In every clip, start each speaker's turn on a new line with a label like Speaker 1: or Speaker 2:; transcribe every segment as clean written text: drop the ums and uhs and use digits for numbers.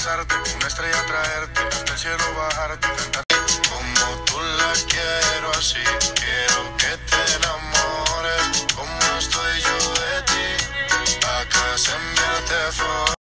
Speaker 1: besarte, una estrella traerte, hasta el cielo bajarte, cantarte como tú la quiero así. Quiero que te enamores, como estoy yo de ti. Acá se enviarte flores.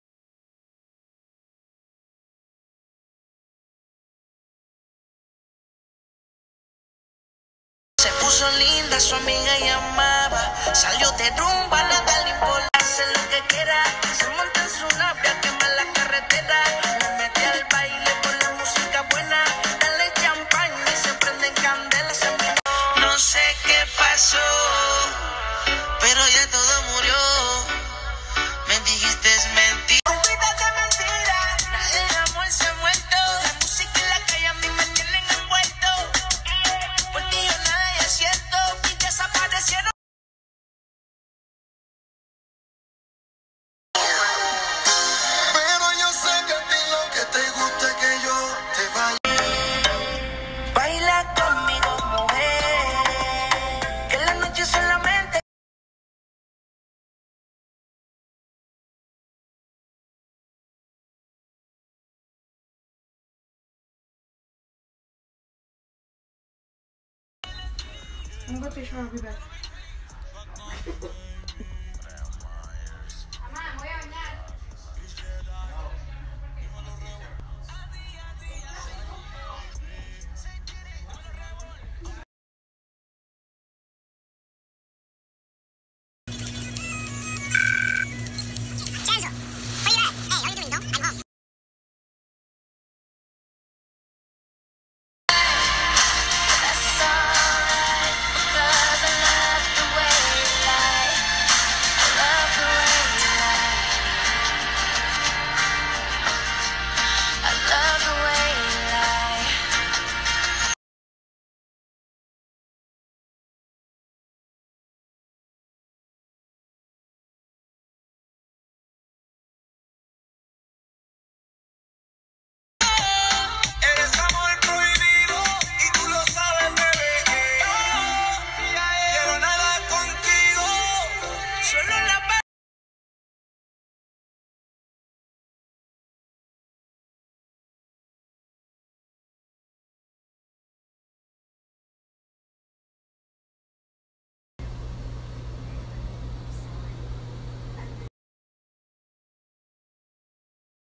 Speaker 2: Se puso linda, su amiga llamaba. Salió de rumba, nada le importa. Hace lo que quiera, se monta en su nave, quema la carretera. Me metí al baile con la música buena. Dale champán y se prenden candelas en mi... No sé qué pasó, pero ya todo murió. Me dijiste es mentira. Olvídate de mentira, el amor se ha muerto. La música y la calle a mí me tienen envuelto. Por ti yo nada es cierto, y desaparecieron.
Speaker 1: Pero yo sé que a ti lo que te gusta es que yo te vaya.
Speaker 2: Baila conmigo, mujer, que la noche solamente.
Speaker 3: I'm going to shower, I'll be back.
Speaker 2: Eres amor prohibido y tú lo sabes, bebé. Quiero nada contigo, solo la